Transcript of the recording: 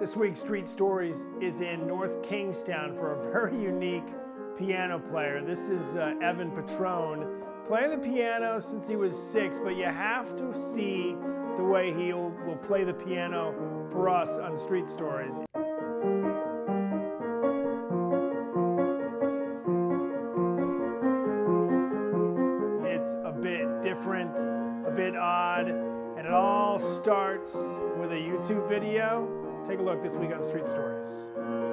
This week's Street Stories is in North Kingstown for a very unique piano player. This is Evan Petrone, playing the piano since he was 6, but you have to see the way he will play the piano for us on Street Stories. It's a bit different, a bit odd, and it all starts with a YouTube video. Take a look this week on Street Stories.